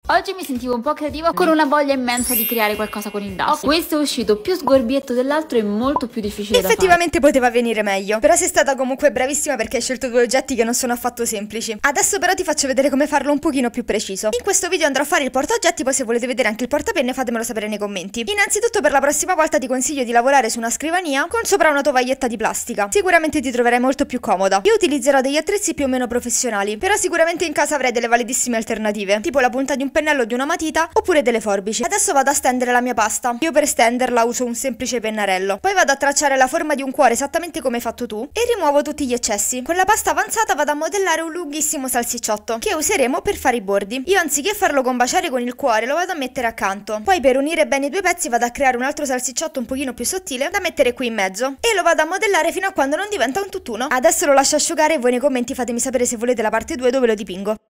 Oggi mi sentivo un po' creativa con una voglia immensa di creare qualcosa con il DAS. Questo è uscito più sgorbietto dell'altro e molto più difficile da fare. Effettivamente poteva venire meglio, però sei stata comunque bravissima perché hai scelto due oggetti che non sono affatto semplici. Adesso però ti faccio vedere come farlo un pochino più preciso. In questo video andrò a fare il portaoggetti, poi se volete vedere anche il portapenne fatemelo sapere nei commenti. Innanzitutto per la prossima volta ti consiglio di lavorare su una scrivania con sopra una tovaglietta di plastica. Sicuramente ti troverai molto più comoda. Io utilizzerò degli attrezzi più o meno professionali, però sicuramente in casa avrai delle validissime alternative, tipo la punta di un pennello o di una matita oppure delle forbici. Adesso vado a stendere la mia pasta. Io per stenderla uso un semplice pennarello. Poi vado a tracciare la forma di un cuore esattamente come hai fatto tu e rimuovo tutti gli eccessi. Con la pasta avanzata vado a modellare un lunghissimo salsicciotto che useremo per fare i bordi. Io anziché farlo combaciare con il cuore lo vado a mettere accanto. Poi per unire bene i due pezzi vado a creare un altro salsicciotto un pochino più sottile da mettere qui in mezzo e lo vado a modellare fino a quando non diventa un tutt'uno. Adesso lo lascio asciugare e voi nei commenti fatemi sapere se volete la parte 2 dove lo dipingo.